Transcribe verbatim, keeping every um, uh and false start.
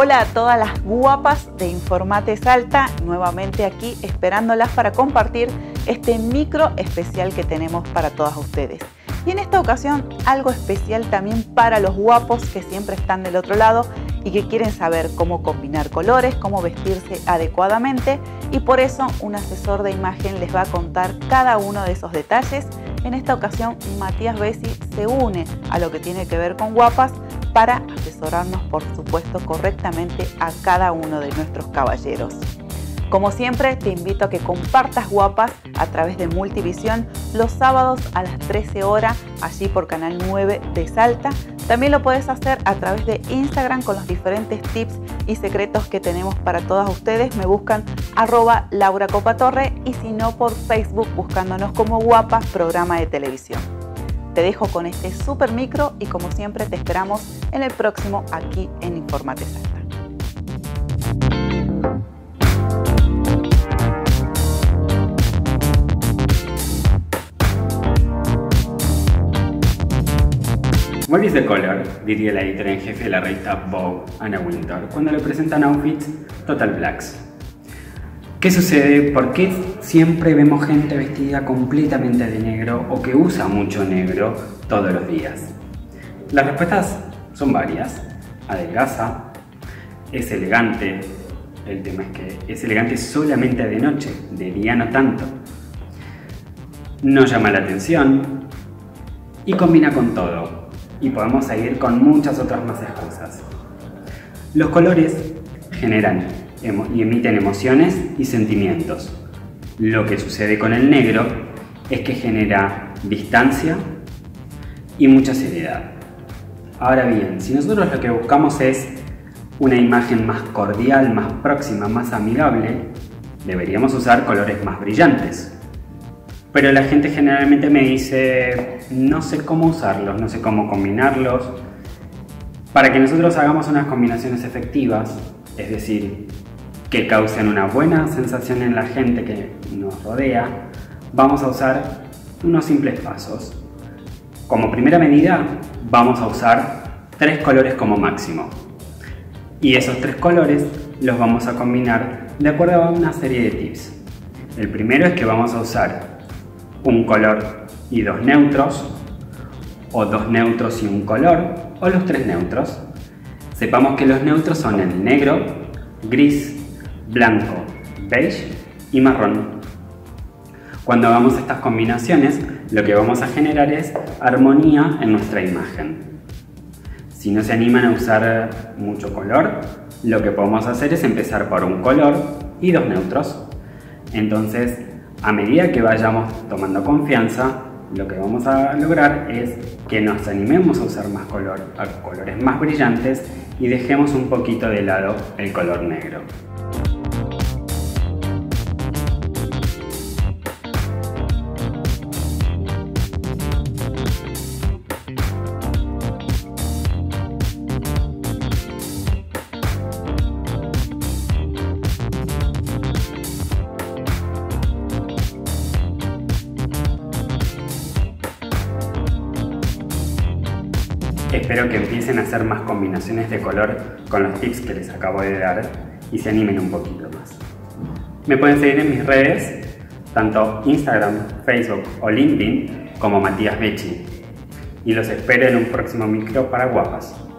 Hola a todas las guapas de Informate Salta, nuevamente aquí esperándolas para compartir este micro especial que tenemos para todas ustedes. Y en esta ocasión algo especial también para los guapos que siempre están del otro lado y que quieren saber cómo combinar colores, cómo vestirse adecuadamente, y por eso un asesor de imagen les va a contar cada uno de esos detalles. En esta ocasión Matías Bessi se une a lo que tiene que ver con guapas para asesorarnos, por supuesto, correctamente a cada uno de nuestros caballeros. Como siempre, te invito a que compartas guapas a través de Multivisión los sábados a las trece horas, allí por Canal nueve de Salta. También lo puedes hacer a través de Instagram con los diferentes tips y secretos que tenemos para todas ustedes. Me buscan arroba Laura Copatorre y si no por Facebook buscándonos como Guapas Programa de Televisión. Te dejo con este super micro y como siempre te esperamos en el próximo aquí en Informate Salta. What is the color? Diría la editora en jefe de la revista Vogue, Anna Wintour, cuando le presentan outfits Total Blacks. ¿Qué sucede? ¿Por qué siempre vemos gente vestida completamente de negro o que usa mucho negro todos los días? Las respuestas son varias. Adelgaza, es elegante. El tema es que es elegante solamente de noche, de día no tanto. No llama la atención y combina con todo. Y podemos seguir con muchas otras más excusas. Los colores generan y emiten emociones y sentimientos. Lo que sucede con el negro es que genera distancia y mucha seriedad. Ahora bien, si nosotros lo que buscamos es una imagen más cordial, más próxima, más amigable, deberíamos usar colores más brillantes. Pero la gente generalmente me dice, no sé cómo usarlos, no sé cómo combinarlos. Para que nosotros hagamos unas combinaciones efectivas, es decir, que causen una buena sensación en la gente que nos rodea, vamos a usar unos simples pasos. Como primera medida, vamos a usar tres colores como máximo. Y esos tres colores los vamos a combinar de acuerdo a una serie de tips. El primero es que vamos a usar un color y dos neutros, o dos neutros y un color, o los tres neutros. Sepamos que los neutros son el negro, gris, blanco, beige y marrón. Cuando hagamos estas combinaciones, lo que vamos a generar es armonía en nuestra imagen. Si no se animan a usar mucho color, lo que podemos hacer es empezar por un color y dos neutros. Entonces, a medida que vayamos tomando confianza, lo que vamos a lograr es que nos animemos a usar más color, a colores más brillantes y dejemos un poquito de lado el color negro. Espero que empiecen a hacer más combinaciones de color con los tips que les acabo de dar y se animen un poquito más. Me pueden seguir en mis redes, tanto Instagram, Facebook o LinkedIn como Matías Bessi. Y los espero en un próximo micro para guapas.